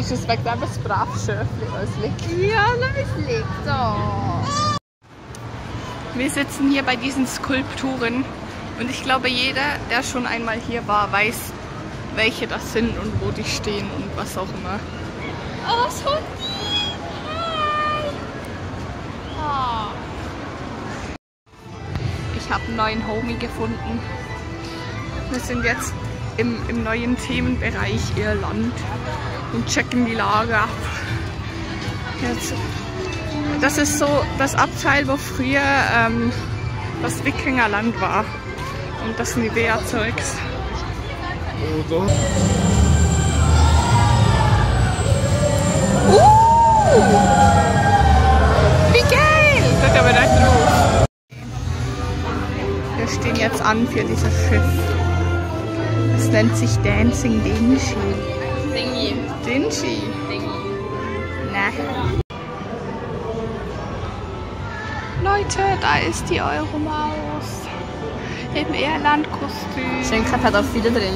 Ist es wegen dem ein braves Schöfli, weil es liegt? Ja, es liegt da. Wir sitzen hier bei diesen Skulpturen und ich glaube, jeder, der schon einmal hier war, weiß, welche das sind und wo die stehen und was auch immer. Oh, was von dir? Hi! Ich habe einen neuen Homie gefunden. Wir sind jetzt im neuen Themenbereich Irland und checken die Lage ab. Jetzt, das ist so das Abteil, wo früher das Wikingerland war. Und das Nivea-Zeugs. Wie geil! Guck aber da drauf. Wir stehen jetzt an für dieses Schiff. Es nennt sich Dancing Dingy. Dingy. Dingy? Na. Leute, da ist die Euromaus. Im Irland-Kostüm. Schön hat auch viele drin.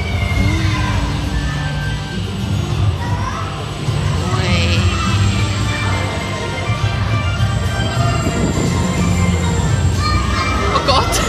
Oh Gott!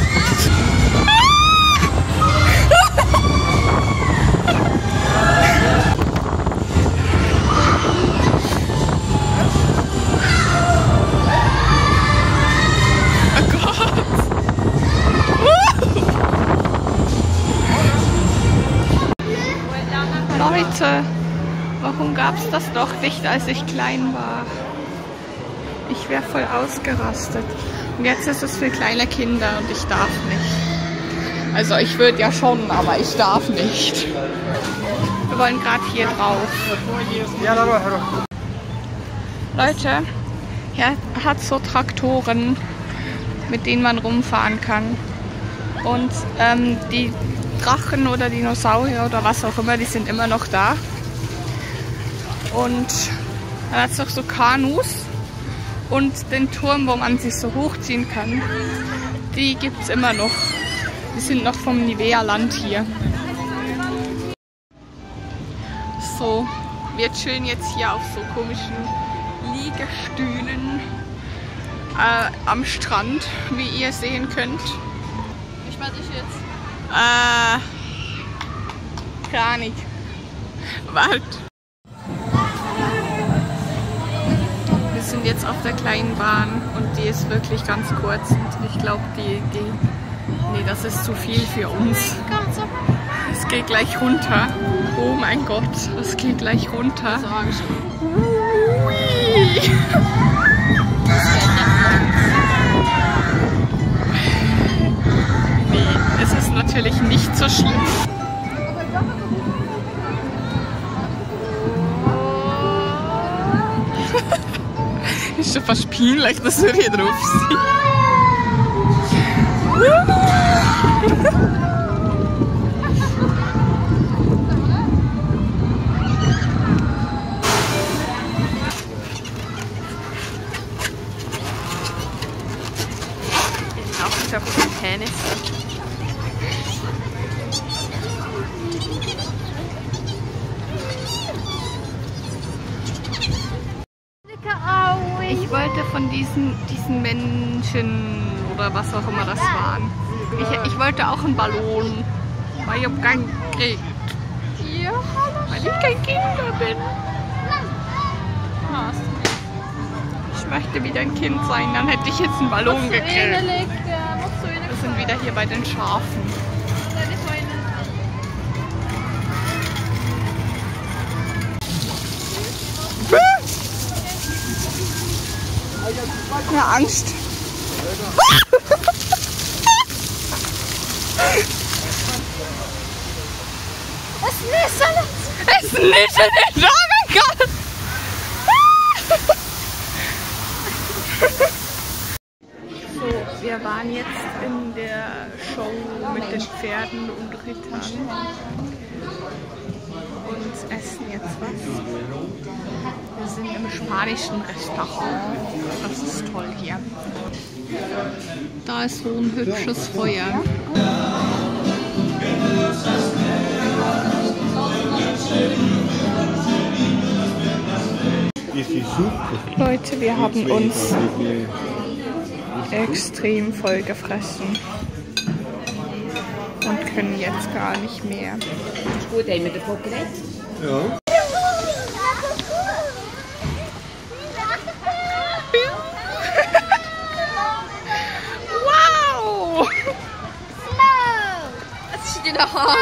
Leute, warum gab es das doch nicht, als ich klein war? Ich wäre voll ausgerastet. Und jetzt ist es für kleine Kinder und ich darf nicht. Also ich würde ja schon, aber ich darf nicht. Wir wollen gerade hier drauf. Leute, er hat so Traktoren, mit denen man rumfahren kann. Und die Drachen oder Dinosaurier oder was auch immer, die sind immer noch da. Und dann hat es noch so Kanus und den Turm, wo man sich so hochziehen kann. Die gibt es immer noch. Die sind noch vom Nivea-Land hier. So, wir chillen jetzt hier auf so komischen Liegestühlen am Strand, wie ihr sehen könnt. Wie spät ist jetzt? Gar nicht. Warte. Wir sind jetzt auf der kleinen Bahn und die ist wirklich ganz kurz. Und ich glaube, nee, das ist zu viel für uns. Es geht gleich runter. Oh mein Gott, es geht gleich runter. Nee, es ist natürlich nicht so schlimm. Ist schon fast peinlich, dass wir hier drauf sind. Ich glaube, ich habe Penis. Ich wollte von diesen Menschen oder was auch immer das waren. Ich wollte auch einen Ballon, weil ich habe keinen gekriegt. Ja, Weil ich kein Kind bin. Ich möchte wieder ein Kind sein, dann hätte ich jetzt einen Ballon gekriegt. Wir sind wieder hier bei den Schafen. Ja, Angst. Es ist nicht. Oh mein Gott. So, wir waren jetzt in der Show mit den Pferden und Rittern und essen jetzt was. Wir sind im spanischen Restaurant. Das ist toll hier. Da ist so ein hübsches Feuer. super. Leute, wir haben uns extrem voll gefressen und können jetzt gar nicht mehr. Ist gut, haben wir davon geredet? Ja. Wow! Das ist in der Hand.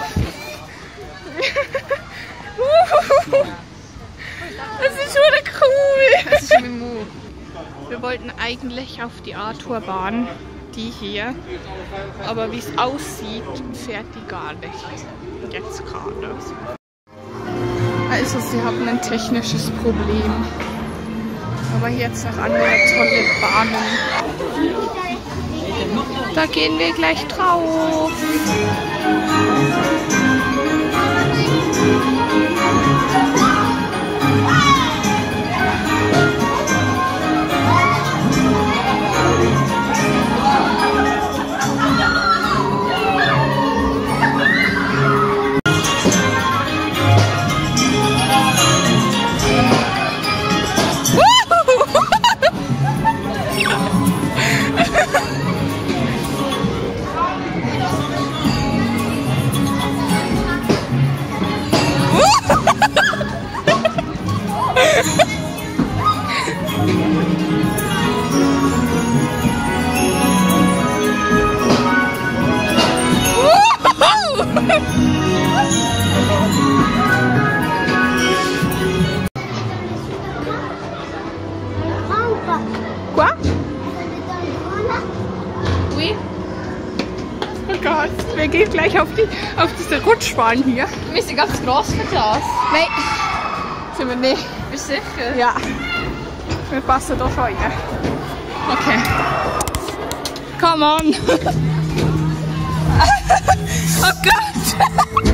Das ist schon cool! Das ist mein Mund. Wir wollten eigentlich auf die Arthurbahn, die hier, aber wie es aussieht, fährt die gar nicht. Jetzt gerade. Also sie haben ein technisches Problem. Aber jetzt noch andere tolle Bahnen. Da gehen wir gleich drauf. Quoi? Oui. Oh Gott, wir gehen gleich auf diese Rutschbahn hier. Wir sind ganz gross für das. Nein, sind wir nicht. Bist du sicher? Ja, wir passen da schon rein. Okay. Come on. Oh Gott.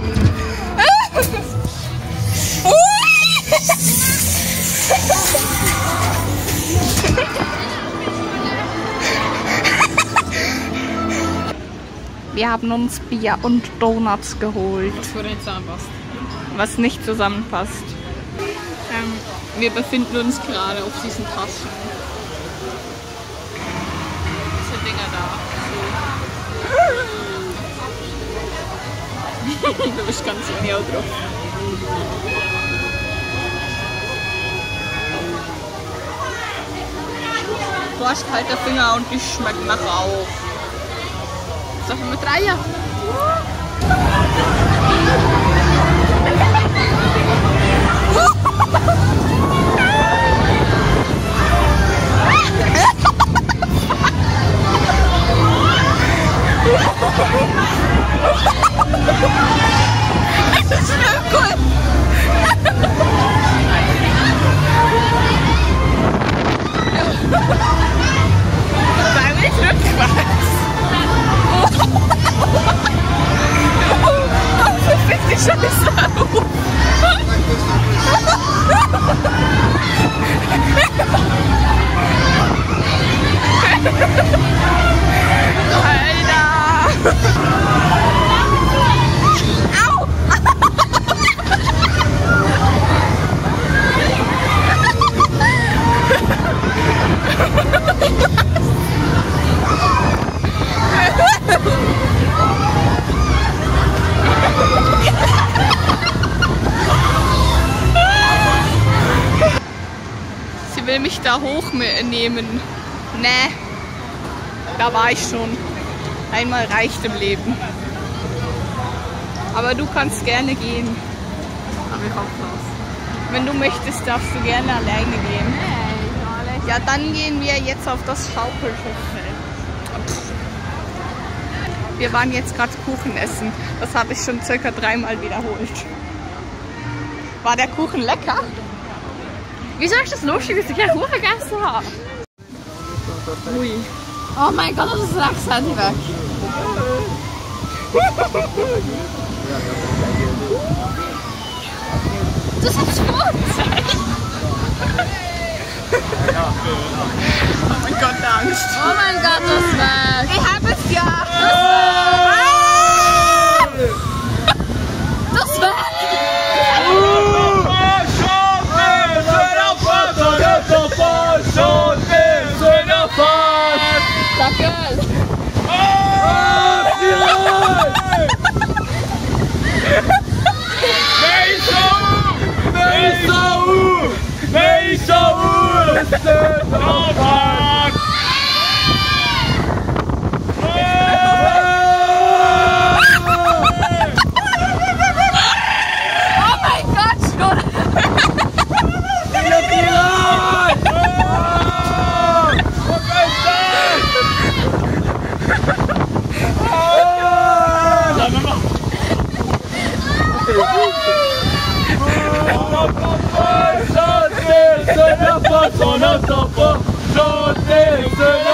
Wir haben uns Bier und Donuts geholt, Was nicht zusammenpasst. was nicht zusammenpasst. Wir befinden uns gerade auf diesen Taschen. Diese Dinger da. So. Du bist ganz genial drauf. Du hast kalte Finger und die schmecken nach Rauch. Sollen wir mit rein? Das ist cool. Sei nicht rückwärts. Verfick die Scheiße auf. Alter! Au! Sie will mich da hochnehmen. Nee, da war ich schon. Einmal reicht im Leben. Aber du kannst gerne gehen. Aber ich hoffe das. Wenn du möchtest, darfst du gerne alleine gehen. Ja, dann gehen wir jetzt auf das Schaukelschiff. Wir waren jetzt gerade Kuchen essen. Das habe ich schon circa 3-mal wiederholt. War der Kuchen lecker? Wieso ist das lustig, dass ich keinen Kuchen gegessen habe? Ui. Oh mein Gott, das ist das Handy weg. Das ist schwarz. Oh mein Gott, Angst. Oh mein Gott, das ist weg. Ich habe es ja. Das ist weg. Hör auf! sono troppo, sono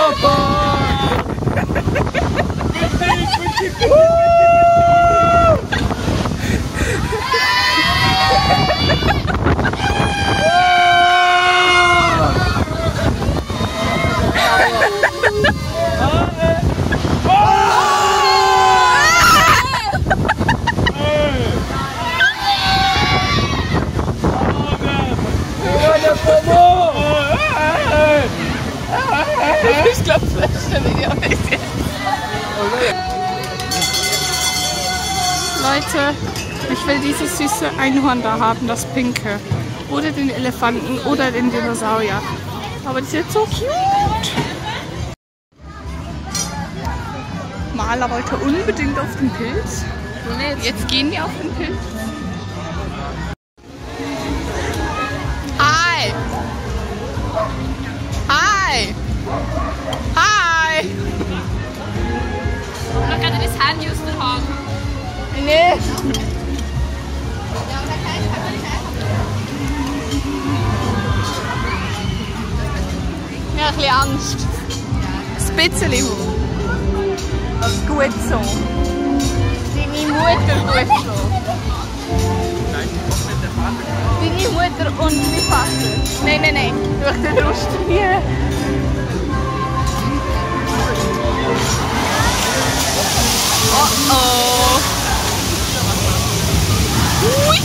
Ich glaube, das stelle ich auch nicht jetzt. Leute, ich will dieses süße Einhorn da haben, das pinke. Oder den Elefanten oder den Dinosaurier. Aber die sind so cute. Maler wollte unbedingt auf den Pilz. Jetzt gehen wir auf den Pilz. Hi! Hi! Hi! Man kann das Handy aus der Hand. Nee. Ja, ein bisschen Angst. Ein bisschen. Das ist gut so. Deine Mutter gut so. Deine Mutter und mein Vater. Nein, nein, nein. Durch den Rust hier. Oh oh. Ui.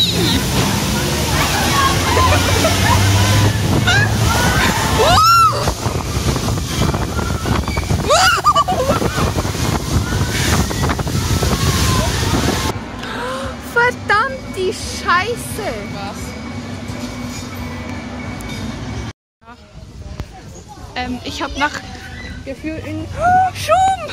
Verdammt, die Scheiße! Was? Ich habe nach Gefühl in Schum!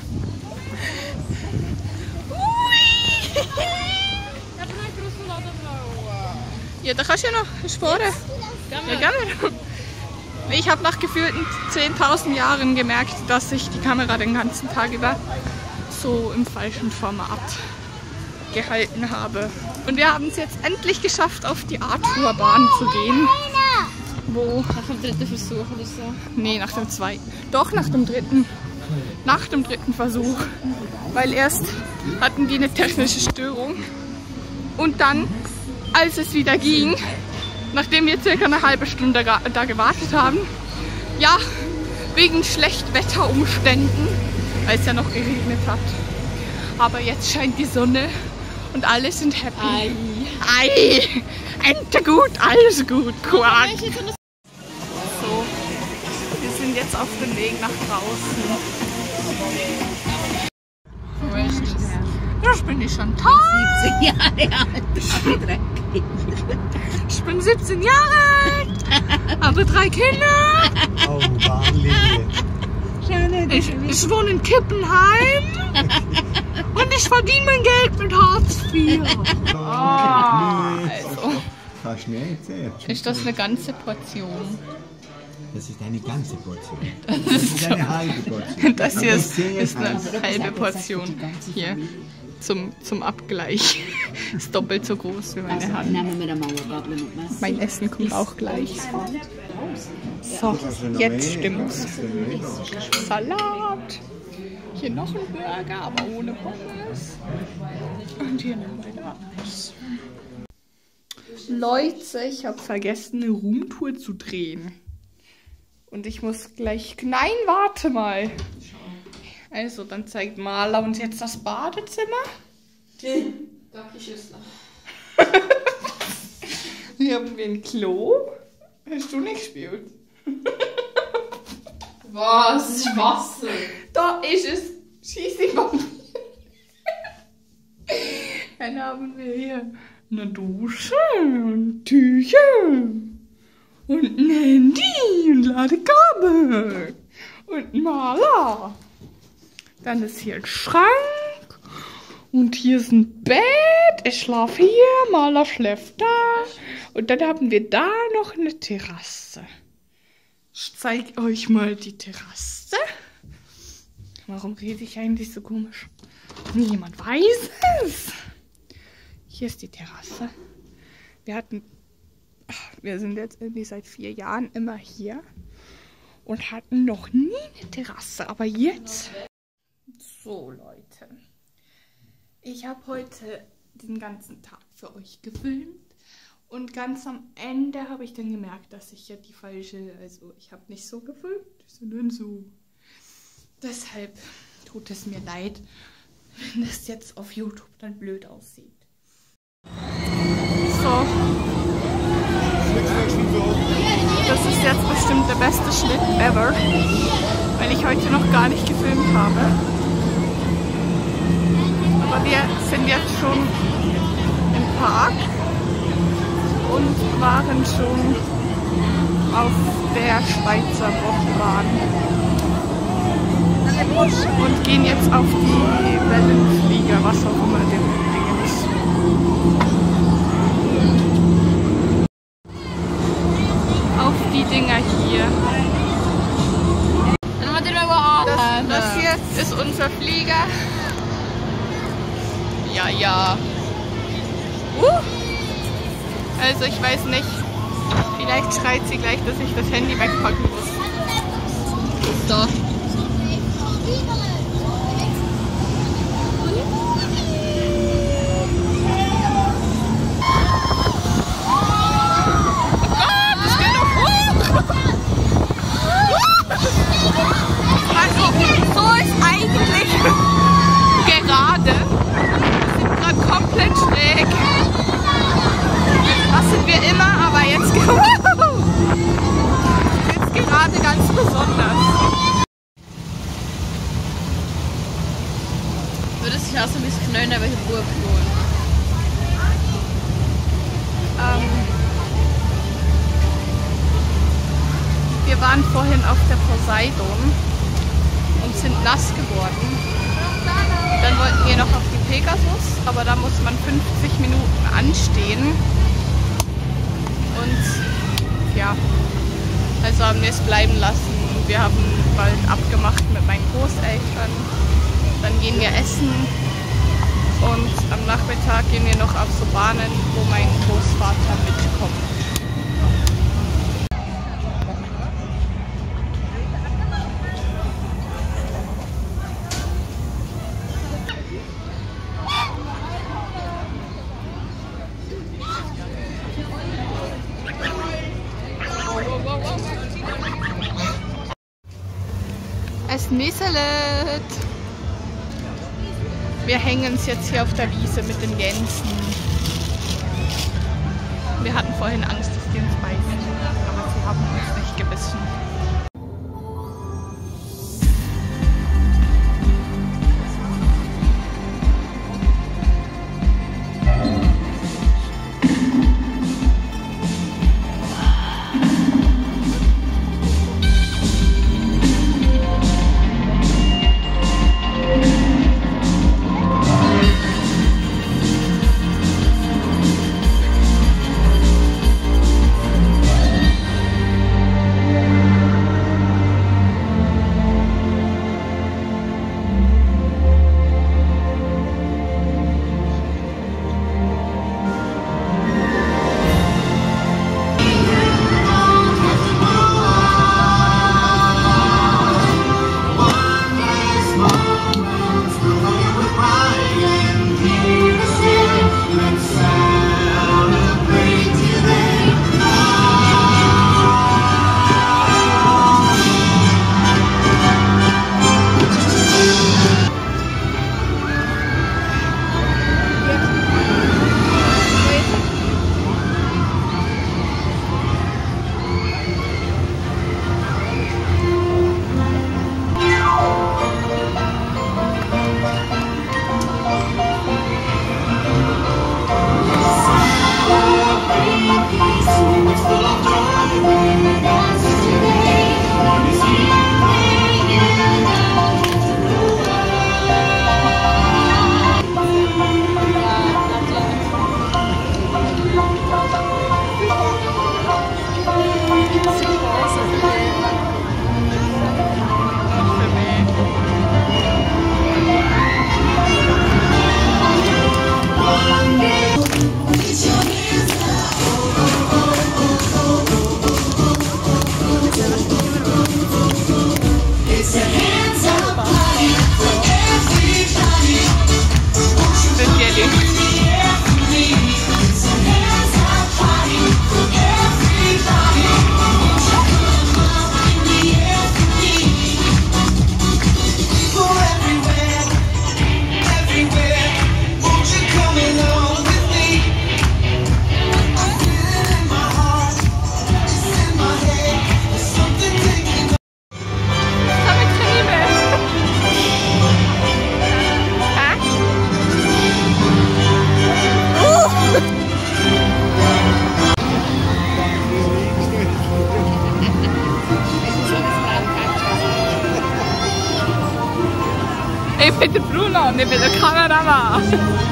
Ja, da kannst du ja noch sparen. Ja, gerne. Ich habe nach gefühlten 10.000 Jahren gemerkt, dass ich die Kamera den ganzen Tag über so im falschen Format gehalten habe. Und wir haben es jetzt endlich geschafft, auf die Arthur-Bahn zu gehen. Wo? Nach dem dritten Versuch oder so? Nee, nach dem zweiten. Doch, nach dem dritten. Nach dem dritten Versuch. Weil erst hatten die eine technische Störung. Und dann, als es wieder ging, nachdem wir circa eine halbe Stunde da gewartet haben, ja, wegen Schlechtwetterumständen, weil es ja noch geregnet hat. Aber jetzt scheint die Sonne und alle sind happy. Ei. Ei! Ente gut, alles gut, Quark. So, wir sind jetzt auf dem Weg nach draußen. Das bin ich schon toll. 17 Jahre alt. Ich bin 17 Jahre alt, habe 3 Kinder. Oh, Bahnlinie. Ich wohne in Kippenheim und ich verdiene mein Geld mit Hartz IV. Also, Kannst du mir erzählen? ist das eine ganze Portion? Das ist eine ganze Portion. Das ist eine halbe Portion. Das hier ist eine halbe Portion. Hier zum Abgleich. Ist doppelt so groß wie meine Hand. Mein Essen kommt auch gleich. So, jetzt stimmt's. Salat. Hier noch ein Burger, aber ohne Pommes. Und hier noch weiter Eis. Leute, ich habe vergessen, eine Roomtour zu drehen. Und ich muss gleich... Nein, warte mal. Also, dann zeigt Maler uns jetzt das Badezimmer. Hier haben wir ein Klo. Hast du nicht gespielt? Was? Das ist Wasser. Da ist es. Schießpapier. Dann haben wir hier eine Dusche und Tücher und ein Handy und Ladekabel und ein Maler. Dann ist hier ein Schrank und hier ist ein Bett. Ich schlafe hier, Maler schläft da. Und dann haben wir da noch eine Terrasse. Ich zeige euch mal die Terrasse. Warum rede ich eigentlich so komisch? Niemand weiß es. Hier ist die Terrasse. Wir hatten Wir sind jetzt irgendwie seit 4 Jahren immer hier und hatten noch nie eine Terrasse, aber jetzt. So Leute, ich habe heute den ganzen Tag für euch gefilmt und ganz am Ende habe ich dann gemerkt, dass ich ja die falsche, also ich habe nicht so gefilmt, sondern so. Deshalb tut es mir leid, wenn das jetzt auf YouTube dann blöd aussieht. So. Das ist jetzt bestimmt der beste Schnitt ever, weil ich heute noch gar nicht gefilmt habe. Aber wir sind jetzt schon im Park und waren schon auf der Schweizer Bobbahn und gehen jetzt auf die Wellenflieger, was auch immer der Ding ist. Auf die Dinger hier. Das hier ist unser Flieger. Ja. Also ich weiß nicht. Vielleicht schreit sie gleich, dass ich das Handy wegpacken muss. So. Ich hasse mich knallen, aber ich habe Ruhe knallen. Wir waren vorhin auf der Poseidon und sind nass geworden. Dann wollten wir noch auf die Pegasus, aber da muss man 50 Minuten anstehen. Und ja, also haben wir es bleiben lassen. Wir haben bald abgemacht mit meinen Großeltern. Dann gehen wir essen und am Nachmittag gehen wir noch auf so Bahnen, wo mein Großvater mitkommt. Es nieselt. Wir hängen es jetzt hier auf der Wiese mit den Gänsen. Wir hatten vorhin Angst, dass die uns beißen, aber sie haben uns nicht gebissen. ich bin der Kameramann.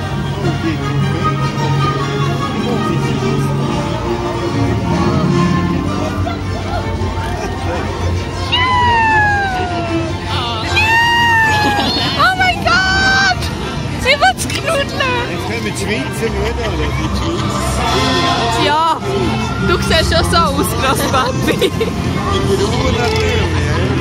Oh mein Gott! Sie wird's knuddeln! Jetzt können wir die Schweizer schauen, oder? Die Schweizer. Ja, du siehst schon so aus, Grosspapi. Ich bin Uhr natürlich.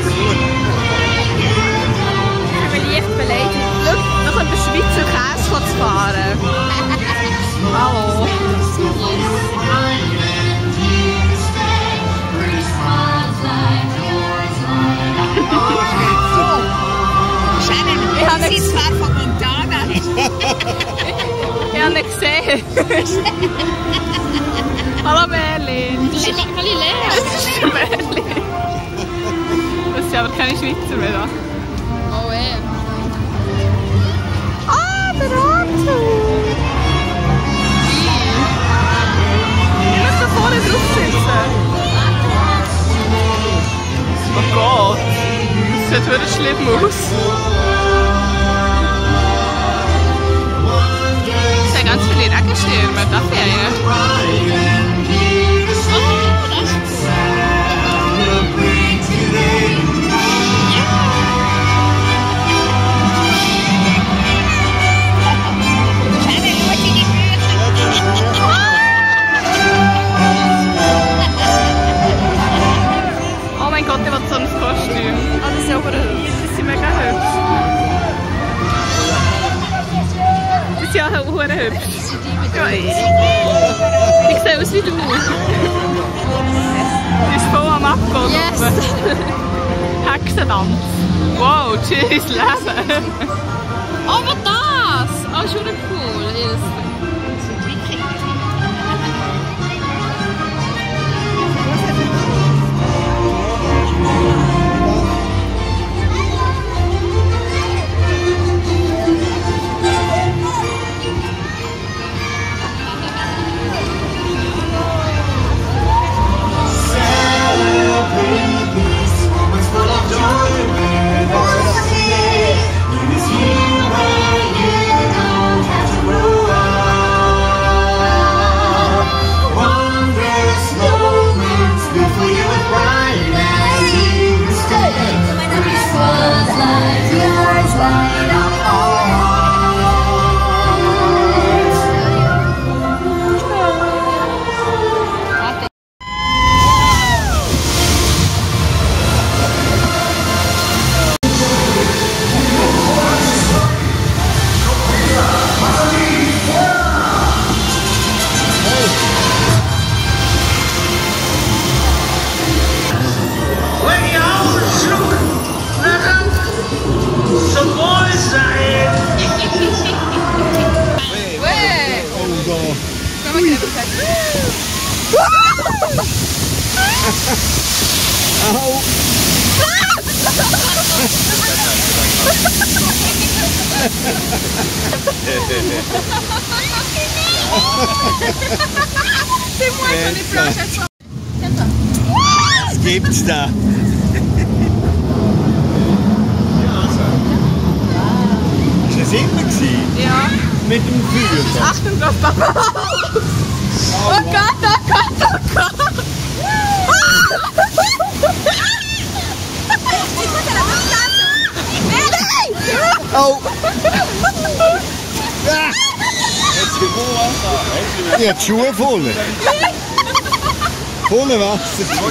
Ich bin leicht beleidigt. Schau, noch in der Schweizer Käse zu fahren. Hallo. Shannon, Ich habe sie ist zwar von Montana. Ich habe ihn gesehen. Hallo Merlin. Das ist Merlin. Das sind aber keine Schweizer mehr. Oh ey. Ah, der Anzug. Ich muss da vorne drauf sitzen. Oh Gott. Das sieht wirklich schlimm aus. Es sind ganz viele Regenschirme, da Ferien. Oh mein Gott, ich will so ein Kostüm. Ah, das ist ja aber das sind mega hübsch. Das ist ja auch hübsch. Ich sehe aus wie du. Die ist voll am Abgehen. Yes. Hexentanz. Wow, tschüss Leben. Oh, was das? Oh, schon cool. Yes. Au! Was gibt's da? Ist das immer gewesen? Ja. Mit dem Feuer? Achtung, das Papa. Oh Gott, oh Gott, oh Gott. Oh! Ich habe die Schuhe voll. Voll Wasser. Das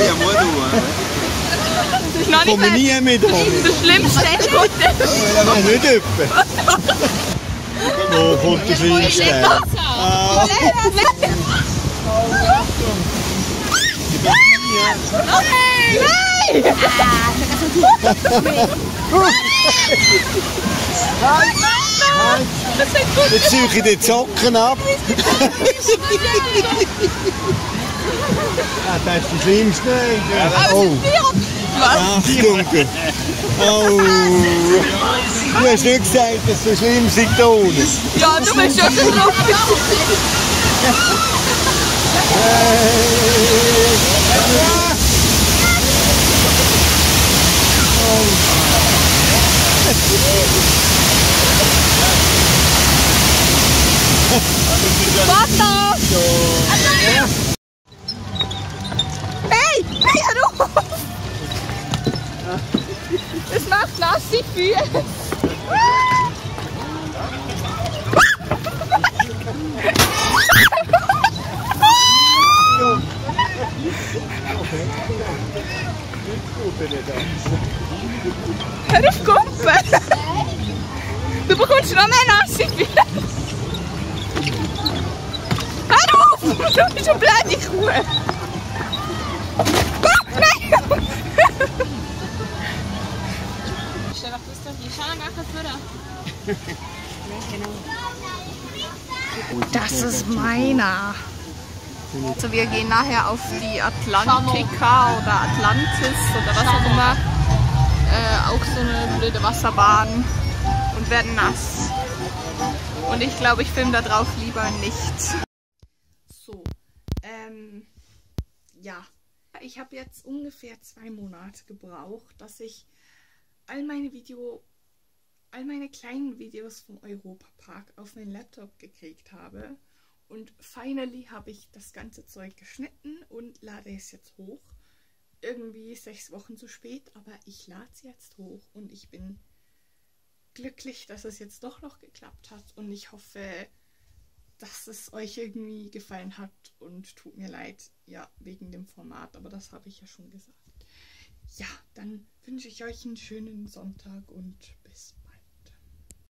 ist noch Komme nicht nie mehr dran. das Schlimmste ist heute. Nicht etwa. Wo kommt der Schlimmste? Ah. Jetzt ziehe ich die Socken ab. Das ist die Schlimmste. Oh. Achtung. Oh. Du hast nicht gesagt, dass es so schlimm ist da unten. Ja, du bist ja schon drauf. Wasser! Hey! Hey, hör auf! Es macht nass die Füße! Hör auf, Kumpel! Du bekommst noch mehr nasse Füße! Hör auf! Du bist eine blöde Kuh! Nein! Das ist meiner. Also wir gehen nachher auf die Atlantica oder Atlantis oder was auch immer. Auch so eine blöde Wasserbahn und werden nass. Und ich glaube, ich filme da drauf lieber nicht. So, ja. Ich habe jetzt ungefähr 2 Monate gebraucht, dass ich all meine kleinen Videos vom Europapark auf meinen Laptop gekriegt habe. Und finally habe ich das ganze Zeug geschnitten und lade es jetzt hoch. Irgendwie 6 Wochen zu spät, aber ich lade es jetzt hoch und ich bin glücklich, dass es jetzt doch noch geklappt hat. Und ich hoffe, dass es euch irgendwie gefallen hat und tut mir leid, ja, wegen dem Format, aber das habe ich ja schon gesagt. Ja, dann wünsche ich euch einen schönen Sonntag und bis bald.